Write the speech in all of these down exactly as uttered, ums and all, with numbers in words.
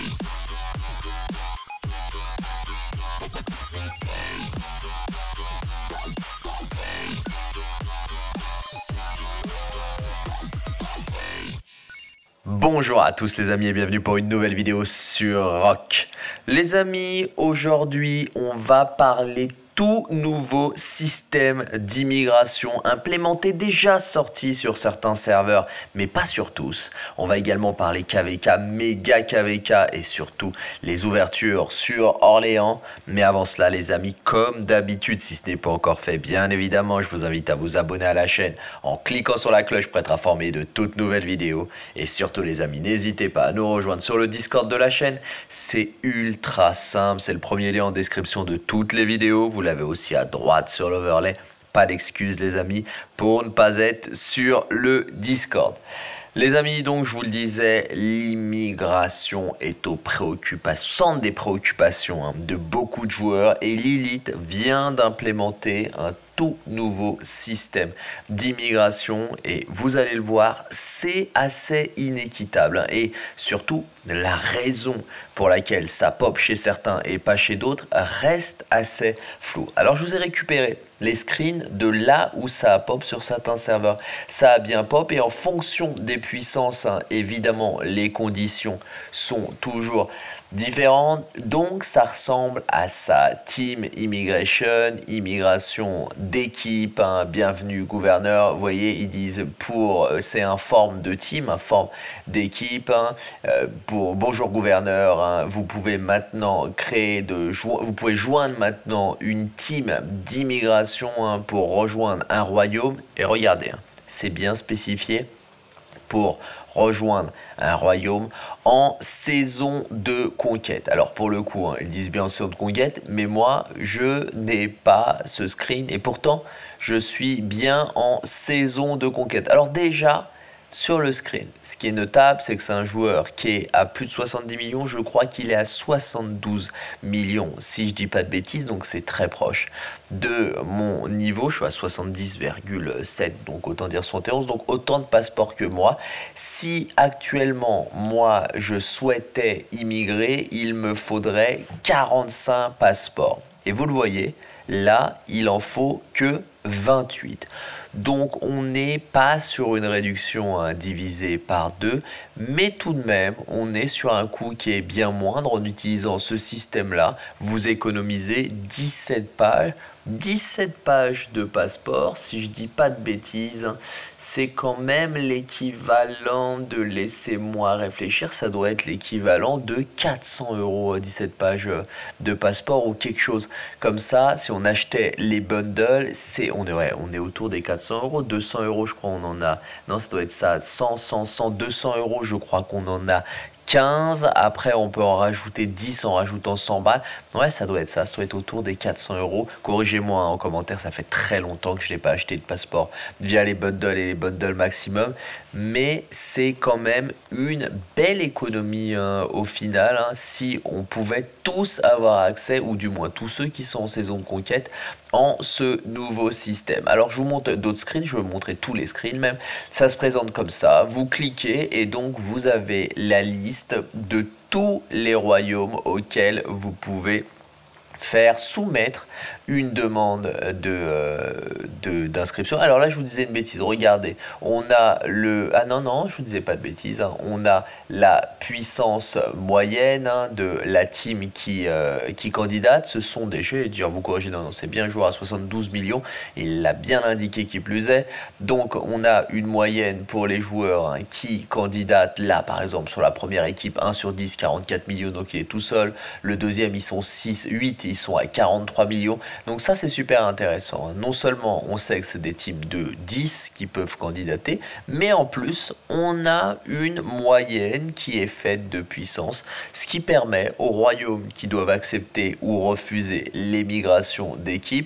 Bonjour à tous les amis et bienvenue pour une nouvelle vidéo sur Rock. Les amis, aujourd'hui on va parler tout nouveau système d'immigration implémenté, déjà sorti sur certains serveurs, mais pas sur tous. On va également parler K V K, méga K V K et surtout les ouvertures sur Orléans. Mais avant cela les amis, comme d'habitude, si ce n'est pas encore fait, bien évidemment, je vous invite à vous abonner à la chaîne en cliquant sur la cloche pour être informé de toutes nouvelles vidéos. Et surtout les amis, n'hésitez pas à nous rejoindre sur le Discord de la chaîne. C'est ultra simple, c'est le premier lien en description de toutes les vidéos. Vous l'avez aussi à droite sur l'overlay. Pas d'excuses les amis pour ne pas être sur le Discord. Les amis, donc je vous le disais, l'immigration est aux préoccupations, centre des préoccupations hein, de beaucoup de joueurs, et Lilith vient d'implémenter un tout nouveau système d'immigration et vous allez le voir, c'est assez inéquitable hein, et surtout la raison pour laquelle ça pop chez certains et pas chez d'autres reste assez floue. Alors je vous ai récupéré les screens de là où ça a pop sur certains serveurs. Ça a bien pop et en fonction des puissances, hein, évidemment les conditions sont toujours différentes. Donc ça ressemble à ça. Team Immigration, immigration d'équipe, hein, bienvenue gouverneur. Vous voyez, ils disent pour, c'est un forme de team, un forme d'équipe. Hein, euh, pour bonjour gouverneur, hein, vous pouvez maintenant créer de, vous pouvez joindre maintenant une team d'immigration hein, pour rejoindre un royaume. Et regardez, hein, c'est bien spécifié pour rejoindre un royaume en saison de conquête. Alors pour le coup, hein, ils disent bien en saison de conquête, mais moi je n'ai pas ce screen et pourtant je suis bien en saison de conquête. Alors déjà, sur le screen, ce qui est notable, c'est que c'est un joueur qui est à plus de soixante-dix millions. Je crois qu'il est à soixante-douze millions, si je dis pas de bêtises. Donc c'est très proche de mon niveau. Je suis à soixante-dix virgule sept, donc autant dire soixante et onze. Donc autant de passeports que moi. Si actuellement, moi, je souhaitais immigrer, il me faudrait quarante-cinq passeports. Et vous le voyez, là, il en faut que vingt-huit. Donc on n'est pas sur une réduction hein, divisée par deux, mais tout de même on est sur un coût qui est bien moindre. En utilisant ce système là, vous économisez dix-sept pages. dix-sept pages de passeport, si je dis pas de bêtises, c'est quand même l'équivalent de, laissez-moi réfléchir, ça doit être l'équivalent de quatre cents euros, dix-sept pages de passeport ou quelque chose comme ça. Si on achetait les bundles, c'est, on est, ouais, on est autour des quatre cents euros, deux cents euros je crois on en a, non ça doit être ça, cent, cent, cent, deux cents euros je crois qu'on en a quinze, après on peut en rajouter dix en rajoutant cent balles, ouais ça doit être ça, ça doit être autour des quatre cents euros, corrigez-moi hein, en commentaire, ça fait très longtemps que je n'ai pas acheté de passeport via les bundles et les bundles maximum, mais c'est quand même une belle économie hein, au final, hein, si on pouvait tous avoir accès, ou du moins tous ceux qui sont en saison de conquête, en ce nouveau système. Alors je vous montre d'autres screens, je vais vous montrer tous les screens même, ça se présente comme ça, vous cliquez et donc vous avez la liste de tous les royaumes auxquels vous pouvez faire soumettre une demande de, euh, de d'inscription. Alors là je vous disais une bêtise, regardez, on a le, ah non non je vous disais pas de bêtises, hein. On a la puissance moyenne hein, de la team qui, euh, qui candidate, ce sont des, je vais dire vous corrigez, non, non c'est bien un joueur à soixante-douze millions, il l'a bien indiqué qui plus est, donc on a une moyenne pour les joueurs hein, qui candidatent là par exemple sur la première équipe un sur dix, quarante-quatre millions, donc il est tout seul, le deuxième ils sont six, huit, ils sont à quarante-trois millions. Donc ça c'est super intéressant. Non seulement on sait que c'est des teams de dix qui peuvent candidater, mais en plus on a une moyenne qui est faite de puissance, ce qui permet aux royaumes qui doivent accepter ou refuser l'émigration d'équipes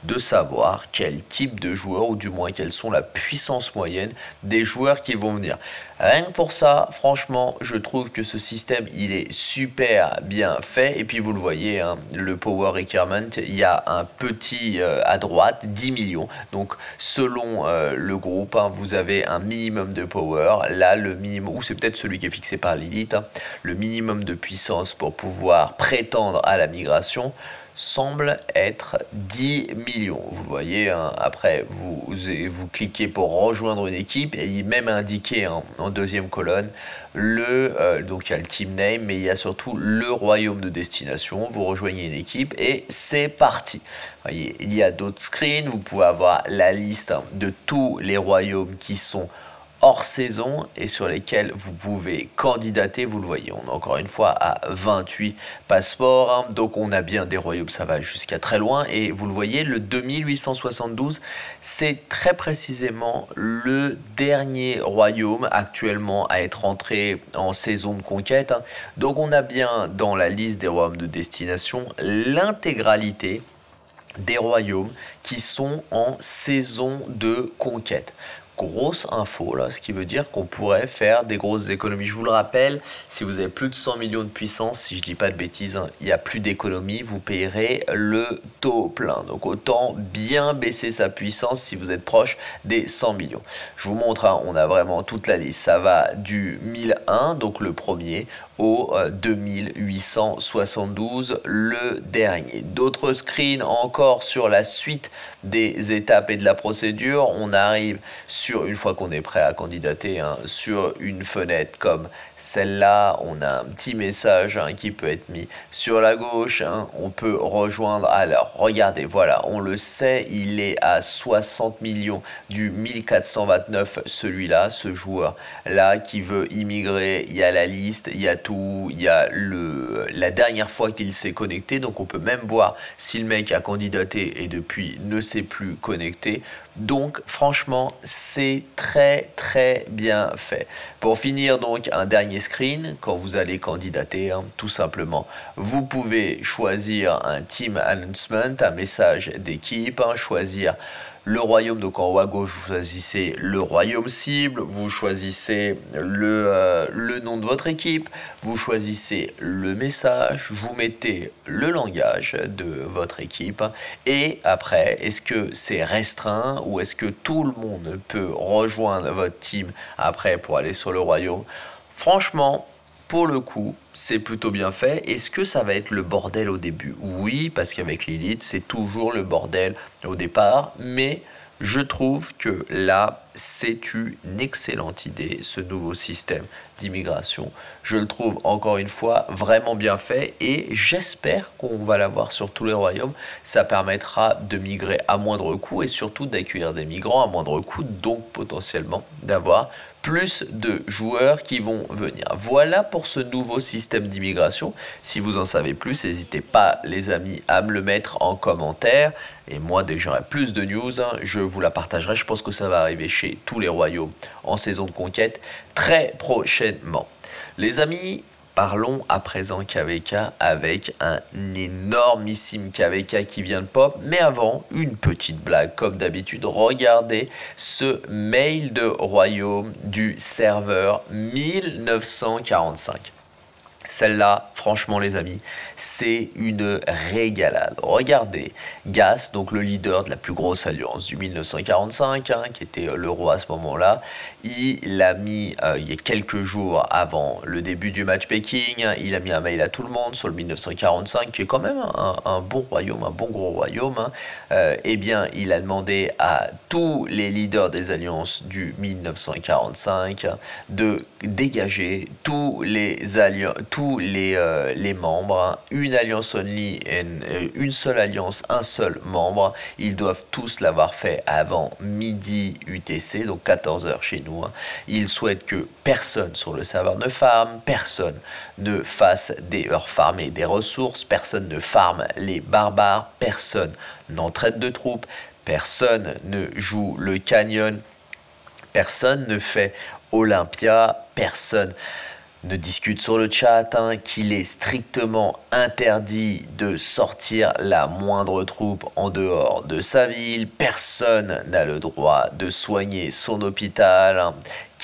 de savoir quel type de joueur, ou du moins quelles sont la puissance moyenne des joueurs qui vont venir. Rien que pour ça, franchement, je trouve que ce système, il est super bien fait. Et puis vous le voyez, hein, le Power Requirement, il y a un petit euh, à droite, dix millions. Donc selon euh, le groupe, hein, vous avez un minimum de Power. Là, le minimum, ou c'est peut-être celui qui est fixé par l'élite, hein, le minimum de puissance pour pouvoir prétendre à la migration semble être dix millions. Vous le voyez, hein, après vous, vous cliquez pour rejoindre une équipe et il est même indiqué hein, en deuxième colonne le euh, donc il y a le team name, mais il y a surtout le royaume de destination. Vous rejoignez une équipe et c'est parti. Vous voyez, il y a d'autres screens, vous pouvez avoir la liste hein, de tous les royaumes qui sont hors saison et sur lesquels vous pouvez candidater. Vous le voyez, on est encore une fois à vingt-huit passeports, hein, donc on a bien des royaumes, ça va jusqu'à très loin. Et vous le voyez, le deux mille huit cent soixante-douze, c'est très précisément le dernier royaume actuellement à être entré en saison de conquête, hein. Donc on a bien dans la liste des royaumes de destination l'intégralité des royaumes qui sont en saison de conquête. Grosse info là, ce qui veut dire qu'on pourrait faire des grosses économies. Je vous le rappelle, si vous avez plus de cent millions de puissance, si je dis pas de bêtises, hein, il n'y a plus d'économie, vous payerez le taux plein. Donc autant bien baisser sa puissance si vous êtes proche des cent millions. Je vous montre, hein, on a vraiment toute la liste. Ça va du mille un, donc le premier, au euh, deux mille huit cent soixante-douze, le dernier. D'autres screens encore sur la suite des étapes et de la procédure. On arrive sur, une fois qu'on est prêt à candidater, hein, sur une fenêtre comme celle-là. On a un petit message hein, qui peut être mis sur la gauche. Hein. On peut rejoindre. Alors, regardez, voilà, on le sait, il est à soixante millions du mille quatre cent vingt-neuf, celui-là, ce joueur-là qui veut immigrer. Il y a la liste, il y a tout, il y a le, la dernière fois qu'il s'est connecté, donc on peut même voir si le mec a candidaté et depuis ne s'est plus connecté. Donc franchement, c'est très très bien fait. Pour finir donc, un dernier screen, quand vous allez candidater, hein, tout simplement, vous pouvez choisir un team announcement, un message d'équipe, hein, choisir le royaume. Donc en haut à gauche, vous choisissez le royaume cible, vous choisissez le, euh, le nom de votre équipe, vous choisissez le message, vous mettez le langage de votre équipe et après, est-ce que c'est restreint ou est-ce que tout le monde peut rejoindre votre team après pour aller sur le royaume? Franchement, pour le coup, c'est plutôt bien fait. Est-ce que ça va être le bordel au début? Oui, parce qu'avec l'élite, c'est toujours le bordel au départ. Mais je trouve que là, c'est une excellente idée, ce nouveau système d'immigration. Je le trouve, encore une fois, vraiment bien fait. Et j'espère qu'on va l'avoir sur tous les royaumes. Ça permettra de migrer à moindre coût et surtout d'accueillir des migrants à moindre coût. Donc potentiellement d'avoir plus de joueurs qui vont venir. Voilà pour ce nouveau système d'immigration. Si vous en savez plus, n'hésitez pas les amis à me le mettre en commentaire. Et moi, dès que j'aurai plus de news, hein, je vous la partagerai. Je pense que ça va arriver chez tous les royaumes en saison de conquête très prochainement. Les amis, parlons à présent K V K avec un énormissime K V K qui vient de pop. Mais avant, une petite blague comme d'habitude. Regardez ce mail de royaume du serveur mille neuf cent quarante-cinq. Celle-là, franchement les amis, c'est une régalade. Regardez, Gas, donc le leader de la plus grosse alliance du mille neuf cent quarante-cinq, hein, qui était le roi à ce moment-là, il a mis, euh, il y a quelques jours avant le début du matchmaking, il a mis un mail à tout le monde sur le mille neuf cent quarante-cinq, qui est quand même un, un bon royaume, un bon gros royaume. Hein. Euh, eh bien, il a demandé à tous les leaders des alliances du mille neuf cent quarante-cinq de dégager tous les alliances, tous les, euh, les membres, hein, une alliance only, une, une seule alliance, un seul membre. Ils doivent tous l'avoir fait avant midi U T C, donc quatorze heures chez nous. Hein. Ils souhaitent que personne sur le serveur ne farme, personne ne fasse des heures farmer des ressources, personne ne farme les barbares, personne n'entraîne de troupes, personne ne joue le canyon, personne ne fait Olympia, personne ne discute sur le chat hein, qu'il est strictement interdit de sortir la moindre troupe en dehors de sa ville. Personne n'a le droit de soigner son hôpital. Hein,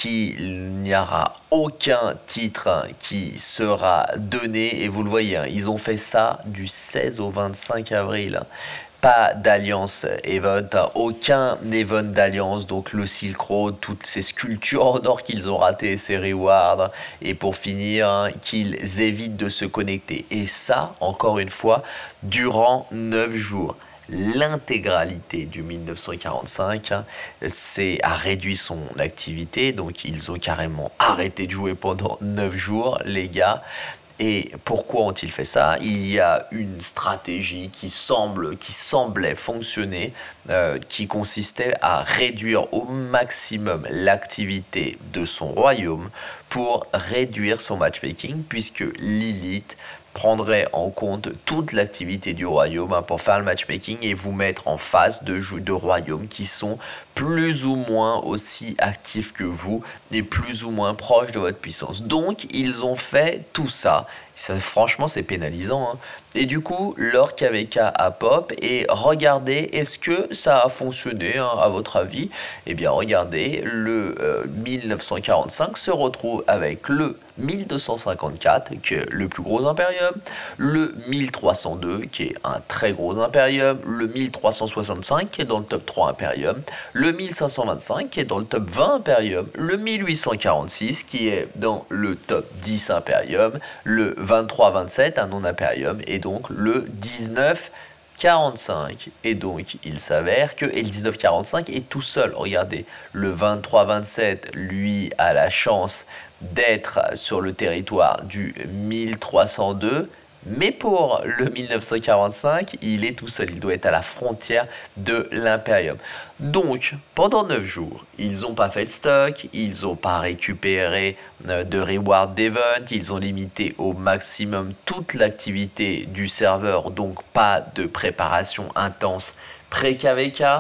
qu'il n'y aura aucun titre hein, qui sera donné. Et vous le voyez, hein, ils ont fait ça du seize au vingt-cinq avril. Pas d'alliance event, hein, aucun event d'alliance, donc le Silk Road, toutes ces sculptures en or qu'ils ont ratées, ces rewards, et pour finir, hein, qu'ils évitent de se connecter. Et ça, encore une fois, durant neuf jours. L'intégralité du mille neuf cent quarante-cinq hein, c'est a réduit son activité, donc ils ont carrément arrêté de jouer pendant neuf jours, les gars. Et pourquoi ont-ils fait ça? Il y a une stratégie qui semble, qui semblait fonctionner, euh, qui consistait à réduire au maximum l'activité de son royaume pour réduire son matchmaking, puisque Lilith prendrait en compte toute l'activité du royaume hein, pour faire le matchmaking et vous mettre en face de, de royaumes qui sont plus ou moins aussi actifs que vous et plus ou moins proches de votre puissance. Donc ils ont fait tout ça. Ça, franchement, c'est pénalisant. Hein. Et du coup, leur K V K a pop. Et regardez, est-ce que ça a fonctionné, hein, à votre avis? Eh bien, regardez, le euh, mille neuf cent quarante-cinq se retrouve avec le mille deux cent cinquante-quatre, qui est le plus gros impérium, le mille trois cent deux, qui est un très gros impérium, le mille trois cent soixante-cinq, qui est dans le top trois impérium, le mille cinq cent vingt-cinq, qui est dans le top vingt impérium, le mille huit cent quarante-six, qui est dans le top dix impérium, le vingt-trois vingt-sept, un non impérium, et donc le dix-neuf quarante-cinq. Et donc il s'avère que, et le dix-neuf quarante-cinq est tout seul. Regardez, le vingt-trois vingt-sept, lui, a la chance d'être sur le territoire du mille trois cent deux. Mais pour le mille neuf cent quarante-cinq, il est tout seul, il doit être à la frontière de l'Imperium. Donc, pendant neuf jours, ils n'ont pas fait de stock, ils n'ont pas récupéré de reward d'event, ils ont limité au maximum toute l'activité du serveur, donc pas de préparation intense pré-K V K.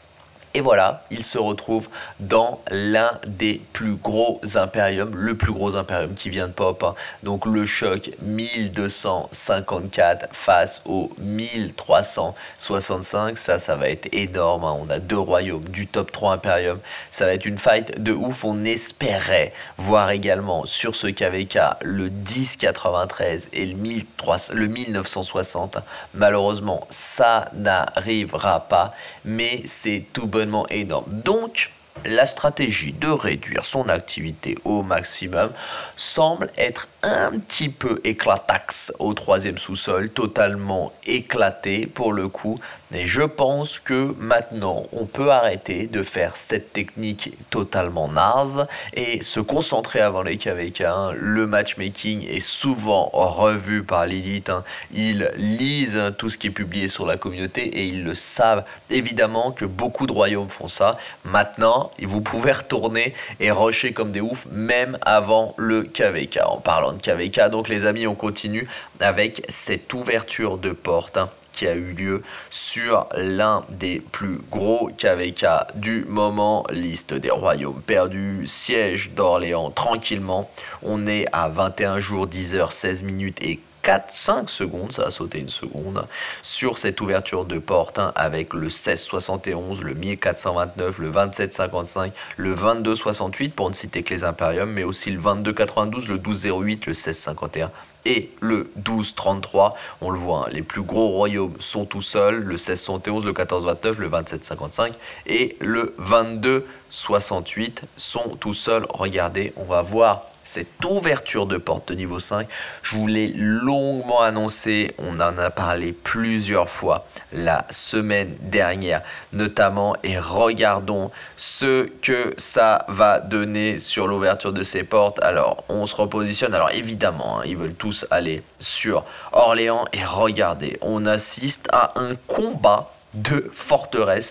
Et voilà, il se retrouve dans l'un des plus gros impériums, le plus gros impérium qui vient de pop. Hein. Donc le choc mille deux cent cinquante-quatre face au mille trois cent soixante-cinq, ça, ça va être énorme. Hein. On a deux royaumes du top trois impérium. Ça va être une fight de ouf. On espérait voir également sur ce K V K le dix quatre-vingt-treize et le, mille trois cents, le mille neuf cent soixante. Malheureusement, ça n'arrivera pas, mais c'est tout bon énorme. Donc, la stratégie de réduire son activité au maximum semble être un petit peu éclataxe au troisième sous-sol, totalement éclaté pour le coup. Et je pense que maintenant, on peut arrêter de faire cette technique totalement naze et se concentrer avant les K V K. Hein. Le matchmaking est souvent revu par l'élite. Hein. Ils lisent hein, tout ce qui est publié sur la communauté et ils le savent. Évidemment que beaucoup de royaumes font ça. Maintenant, vous pouvez retourner et rusher comme des oufs, même avant le K V K. En parlant de K V K, donc les amis, on continue avec cette ouverture de porte hein, qui a eu lieu sur l'un des plus gros K V K du moment. Liste des royaumes perdus, siège d'Orléans tranquillement. On est à vingt et un jours, dix heures, seize minutes et quatre cinq secondes, ça a sauté une seconde, sur cette ouverture de porte hein, avec le seize soixante et onze, le mille quatre cent vingt-neuf, le vingt-sept cinquante-cinq, le vingt-deux soixante-huit pour ne citer que les impériums, mais aussi le vingt-deux quatre-vingt-douze, le douze zéro huit, le seize cinquante et un et le douze trente-trois. On le voit, hein, les plus gros royaumes sont tout seuls, le seize soixante et onze, le quatorze vingt-neuf, le vingt-sept cinquante-cinq et le vingt-deux soixante-huit sont tout seuls. Regardez, on va voir cette ouverture de porte de niveau cinq, je vous l'ai longuement annoncé, on en a parlé plusieurs fois la semaine dernière notamment, et regardons ce que ça va donner sur l'ouverture de ces portes. Alors on se repositionne, alors évidemment hein, ils veulent tous aller sur Orléans et regardez, on assiste à un combat de forteresse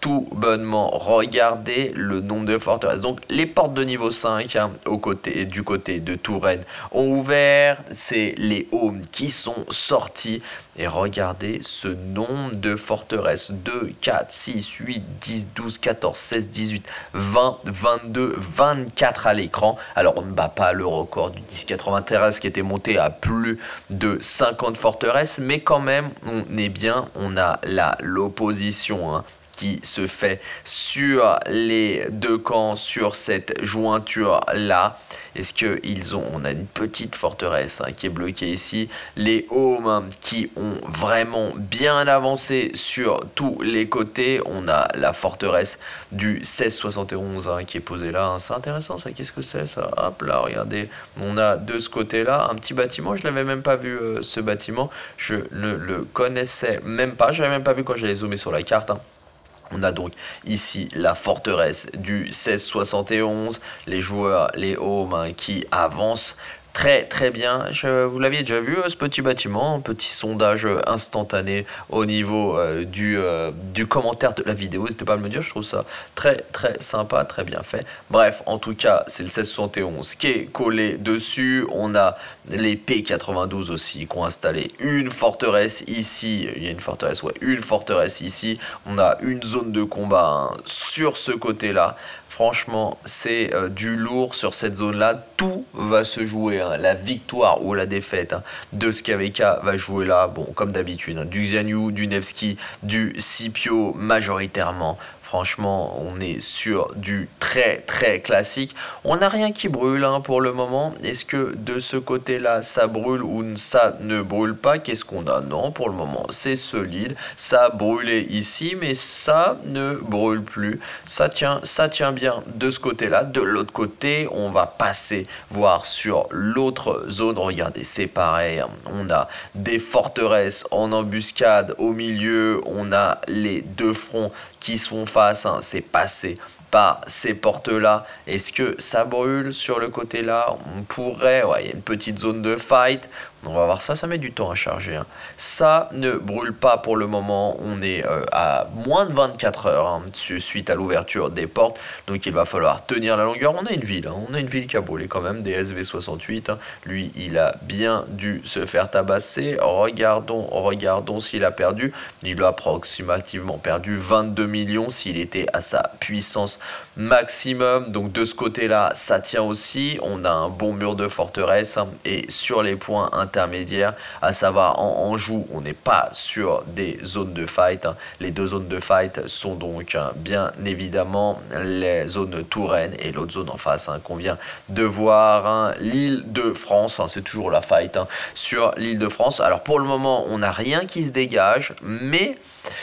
tout bonnement. Regardez le nombre de forteresses. Donc les portes de niveau cinq hein, au côté, du côté de Touraine ont ouvert. C'est les Aumes qui sont sortis. Et regardez ce nombre de forteresses. deux, quatre, six, huit, dix, douze, quatorze, seize, dix-huit, vingt, vingt-deux, vingt-quatre à l'écran. Alors on ne bat pas le record du dix quatre-vingt-treize qui était monté à plus de cinquante forteresses. Mais quand même on est bien. On a là l'opposition hein, qui se fait sur les deux camps, sur cette jointure là. Est-ce qu'ils ont, on a une petite forteresse hein, qui est bloquée ici. Les Aumes hein, qui ont vraiment bien avancé sur tous les côtés. On a la forteresse du seize soixante et onze hein, qui est posée là. Hein. C'est intéressant ça, qu'est-ce que c'est ça? Hop là, regardez. On a de ce côté-là un petit bâtiment. Je l'avais même pas vu euh, ce bâtiment. Je ne le connaissais même pas. Je l'avais même pas vu quand j'allais zoomer sur la carte. Hein. On a donc ici la forteresse du seize soixante et onze, les joueurs, les Aumes hein, qui avancent très très bien. Je, vous l'aviez déjà vu ce petit bâtiment, un petit sondage instantané au niveau euh, du, euh, du commentaire de la vidéo. N'hésitez pas à me le dire, je trouve ça très très sympa, très bien fait. Bref, en tout cas, c'est le seize soixante et onze qui est collé dessus. On a les P quatre-vingt-douze aussi qui ont installé une forteresse ici. Il y a une forteresse, ouais, une forteresse ici. On a une zone de combat hein, sur ce côté-là. Franchement, c'est euh, du lourd sur cette zone-là. Tout va se jouer. Hein. La victoire ou la défaite hein, de S K V K va jouer là. Bon, comme d'habitude, hein, du Xianyou, du Nevsky, du Scipio majoritairement. Franchement, on est sur du très très classique. On n'a rien qui brûle hein, pour le moment. Est-ce que de ce côté-là, ça brûle ou ça ne brûle pas? Qu'est-ce qu'on a? Non, pour le moment, c'est solide. Ça a brûlé ici, mais ça ne brûle plus. Ça tient, ça tient bien de ce côté-là. De l'autre côté, on va passer voir sur l'autre zone. Regardez, c'est pareil. Hein. On a des forteresses en embuscade au milieu. On a les deux fronts qui se font face, hein, c'est passé par ces portes-là. Est-ce que ça brûle sur le côté-là? On pourrait, ouais, il y a une petite zone de fight. On va voir ça, ça met du temps à charger. Hein. Ça ne brûle pas pour le moment. On est euh, à moins de vingt-quatre heures hein, suite à l'ouverture des portes. Donc il va falloir tenir la longueur. On a une ville, hein. On a une ville qui a brûlé quand même, des S V soixante-huit. Hein. Lui, il a bien dû se faire tabasser. Regardons, regardons s'il a perdu. Il a approximativement perdu vingt-deux millions s'il était à sa puissance maximum. Donc de ce côté-là, ça tient aussi. On a un bon mur de forteresse hein, et sur les points intermédiaires, à savoir en Anjou, on n'est pas sur des zones de fight. Hein. Les deux zones de fight sont donc hein, bien évidemment les zones Touraine et l'autre zone en face hein, qu'on vient de voir, hein, l'île de France. Hein, c'est toujours la fight hein, sur l'île de France. Alors pour le moment, on n'a rien qui se dégage, mais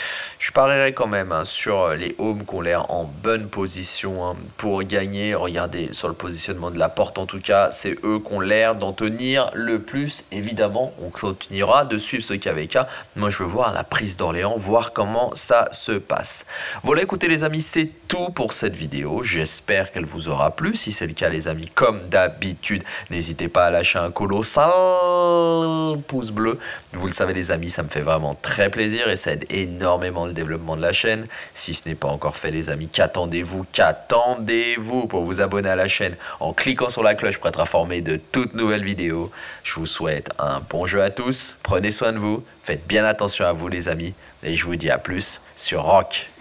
je parierais quand même hein, sur les Aumes qui ont l'air en bonne position hein, pour gagner. Regardez sur le positionnement de la porte, en tout cas, c'est eux qui ont l'air d'en tenir le plus. Évidemment, on continuera de suivre ce K V K. Moi, je veux voir la prise d'Orléans, voir comment ça se passe. Voilà, écoutez les amis, c'est tout pour cette vidéo. J'espère qu'elle vous aura plu. Si c'est le cas, les amis, comme d'habitude, n'hésitez pas à lâcher un colossal pouce bleu. Vous le savez, les amis, ça me fait vraiment très plaisir et ça aide énormément le développement de la chaîne. Si ce n'est pas encore fait, les amis, qu'attendez-vous qu'attendez-vous pour vous abonner à la chaîne en cliquant sur la cloche pour être informé de toutes nouvelles vidéos. Je vous souhaite un bon jeu à tous, prenez soin de vous, faites bien attention à vous les amis et je vous dis à plus sur Rock.